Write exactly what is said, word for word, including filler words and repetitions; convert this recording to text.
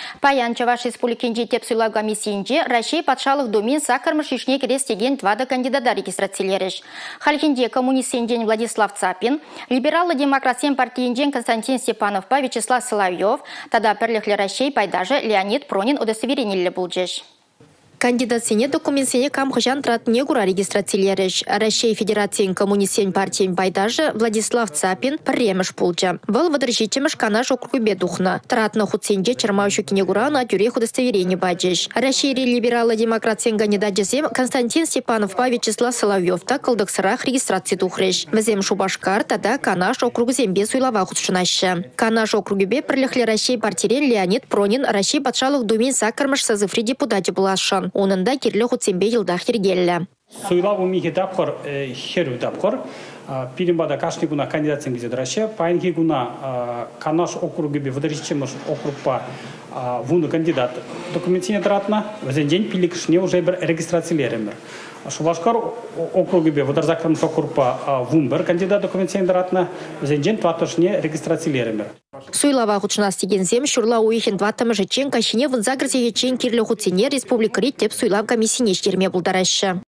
Паян Чаваш Республикинче тепсуйлау комиссиинче Россия патшалық домен сакармыш ишне керестеген двада кандидата регистрациялеріш. Халхинде коммунистсенжен Владислав Цапин, либералы-демократсен партиинжен Константин Степановпа Вячеслав Соловьев, тада пірліхлі Россия пайдажы Леонид Пронин удостоверенелі бұлжеш. Кандидатсене документсене камхыжан тратыне кура регистрациялеріш. Россия Федерациян коммунистсен партиян байдажы Владислав Цапин пірреміш пулча. Бұл выдыржичеміш канаш округубе духна. Тратны худсенже чырмаущу кине кура на тюре удостоверение баджеш. Россия либералы-демократиян кандидатжесем Константин Степанов па Вячеслав Соловьев та кылдыксырах регистрация тухреш. Візем Шубашкар тада канаш округузембе суйлава худшынашы. Канаш округубе пірліхлі Россия партирен Леонид Пронин Россия патшалық думен сакармыш сазыфри депутаты булашын. Онында керлі құтсенбе жылдақ ергелі. Суйлау умихи тапқыр, херу тапқыр. Пиримбада кашни гуна кандидатсен гізет Россия. Пайнхи гуна канаш округебе выдыржичемыш округпа вуны кандидат документсене тратна. Візен день пилікішіне уже бір регистрациялерімір. Шубашкар округебе выдырзакырмыш округпа вун бір кандидат документсене тратна. Візен день платышне регистрациялерімір. Суйлава худшынас дегензем шурла уйхен дваттамы жечен кашине вынзагырзе ечен кирлі худсене республикари теп суйлав комиссине штерме бұлдарашы.